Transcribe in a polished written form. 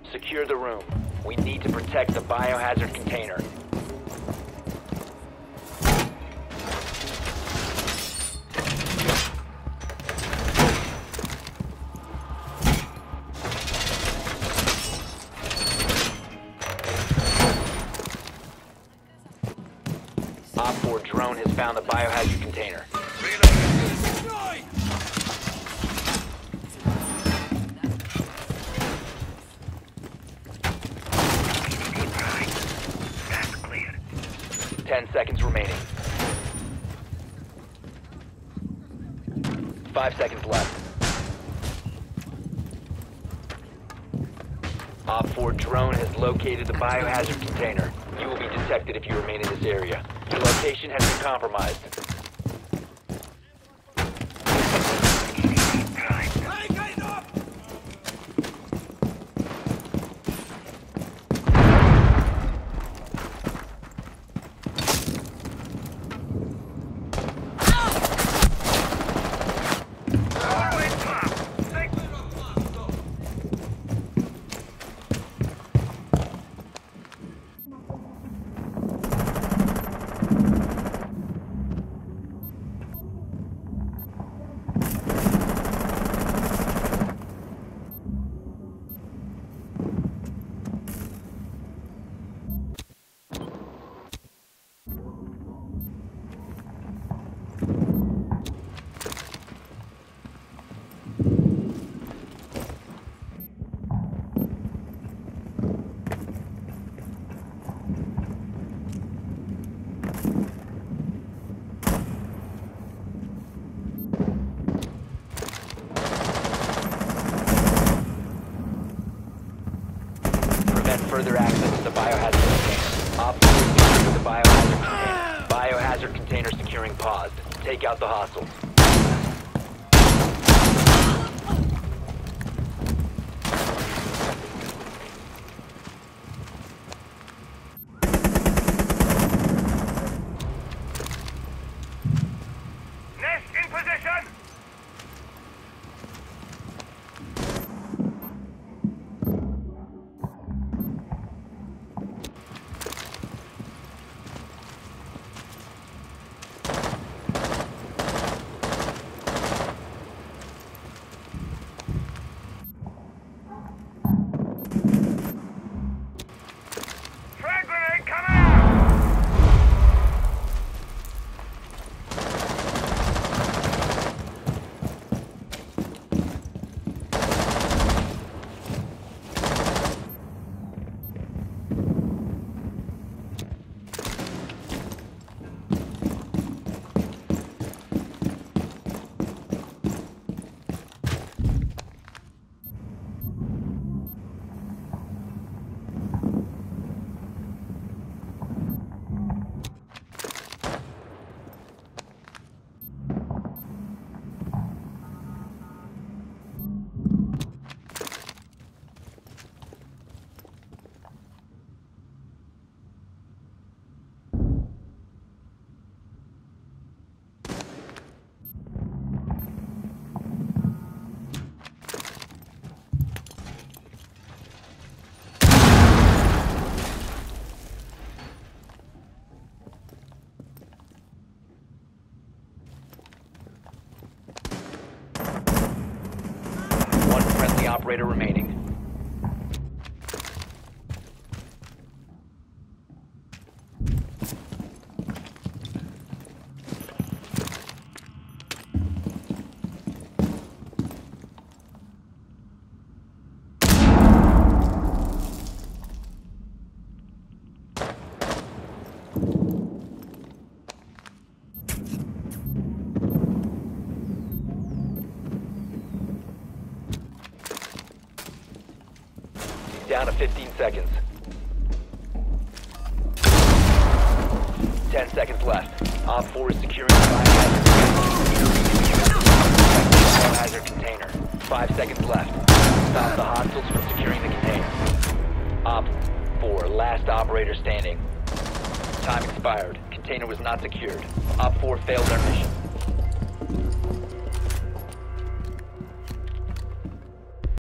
Secure the room. We need to protect the biohazard container. Op 4 drone has found the biohazard container. 10 seconds remaining. 5 seconds left. Op 4 drone has located the biohazard container. You will be detected if you remain in this area. Your location has been compromised. Further access to the biohazard container. Op 4 securing the biohazard container. Biohazard container securing paused. Take out the hostiles. Nest in position! Operator remaining. Down to 15 seconds. 10 seconds left. Op 4 is securing the biohazard container. 5 seconds left. Stop the hostiles from securing the container. Op 4, last operator standing. Time expired. Container was not secured. Op 4 failed their mission.